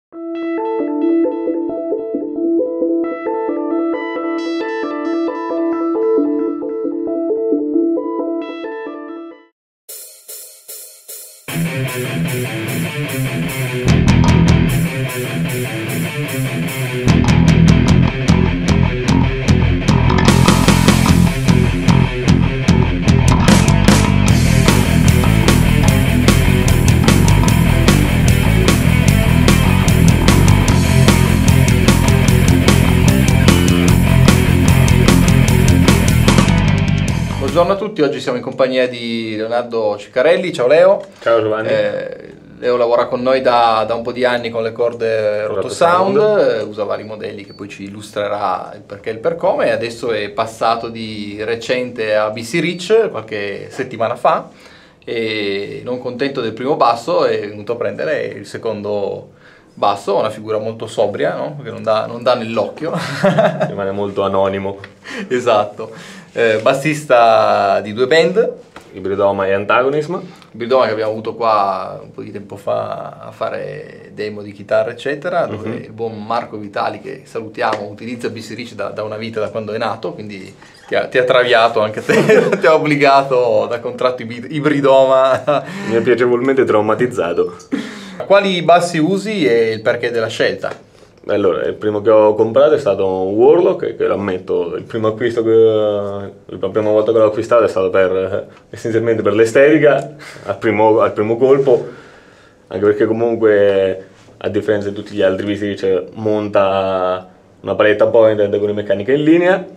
Buongiorno a tutti, oggi siamo in compagnia di Leonardo Ciccarelli. Ciao Leo. Ciao Giovanni. Leo lavora con noi da un po' di anni con le corde Rotosound, usa vari modelli che poi ci illustrerà il perché e il per come, e adesso è passato di recente a BC Rich qualche settimana fa e non contento del primo basso è venuto a prendere il secondo basso, una figura molto sobria, no? Che non dà nell'occhio. Rimane molto anonimo. Esatto. Bassista di due band, Ibridoma e Antagonism. Ibridoma che abbiamo avuto qua un po' di tempo fa a fare demo di chitarra eccetera, dove il buon Marco Vitali, che salutiamo, utilizza BC Rich da una vita, da quando è nato, quindi ti ha traviato anche te, ti ha obbligato da contratto Ibridoma. Mi ha piacevolmente traumatizzato. Quali bassi usi e il perché della scelta? Allora, il primo che ho comprato è stato un Warlock, che lo ammetto, la prima volta che l'ho acquistato è stato essenzialmente per l'estetica, al primo colpo, anche perché comunque, a differenza di tutti gli altri Visi, monta una paletta Pointed con le meccaniche in linea,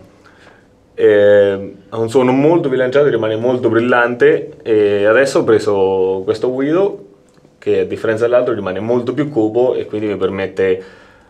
ha un suono molto bilanciato, rimane molto brillante, e adesso ho preso questo Widow, che a differenza dell'altro rimane molto più cupo e quindi mi permette,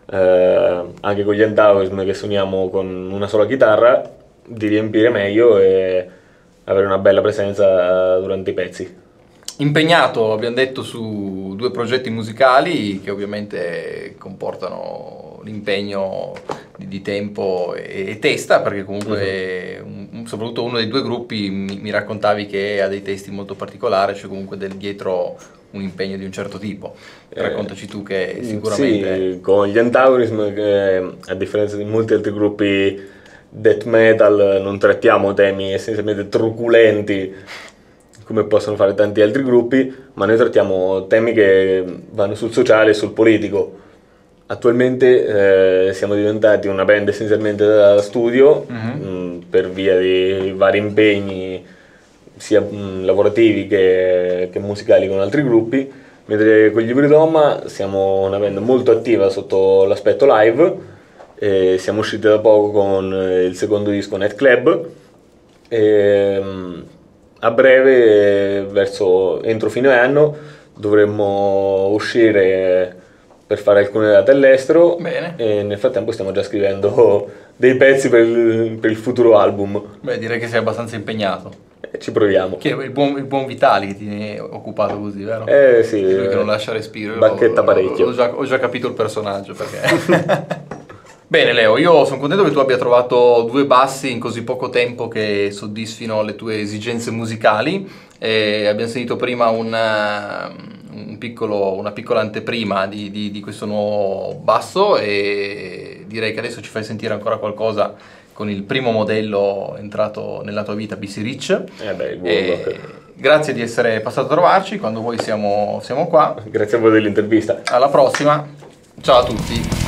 anche con gli Antagonism che suoniamo con una sola chitarra, di riempire meglio e avere una bella presenza durante i pezzi. Impegnato, abbiamo detto, su due progetti musicali che ovviamente comportano l'impegno di tempo e testa, perché comunque soprattutto uno dei due gruppi mi raccontavi che ha dei testi molto particolari, c'è comunque dietro un impegno di un certo tipo. Raccontaci tu, che sicuramente... Sì, con gli Antagonism, che a differenza di molti altri gruppi death metal non trattiamo temi essenzialmente truculenti come possono fare tanti altri gruppi, ma noi trattiamo temi che vanno sul sociale e sul politico. Attualmente siamo diventati una band essenzialmente da studio, per via di vari impegni sia lavorativi che musicali con altri gruppi, mentre con gli Ibridoma siamo una band molto attiva sotto l'aspetto live, e siamo usciti da poco con il secondo disco Night Club, e a breve, entro fine anno, dovremmo uscire per fare alcune date all'estero. Bene. E nel frattempo stiamo già scrivendo dei pezzi per il futuro album. Beh, direi che sei abbastanza impegnato. Ci proviamo. Che il buon Vitali che ti è occupato così, vero? Sì. Lui che non lascia respiro. Bacchetta parecchio. Ho già capito il personaggio, perché... Bene Leo, io sono contento che tu abbia trovato due bassi in così poco tempo che soddisfino le tue esigenze musicali. Abbiamo sentito prima una piccola anteprima di questo nuovo basso, e direi che adesso ci fai sentire ancora qualcosa con il primo modello entrato nella tua vita, BC Rich. Grazie di essere passato a trovarci, quando vuoi siamo qua. Grazie a voi dell'intervista. Alla prossima, ciao a tutti.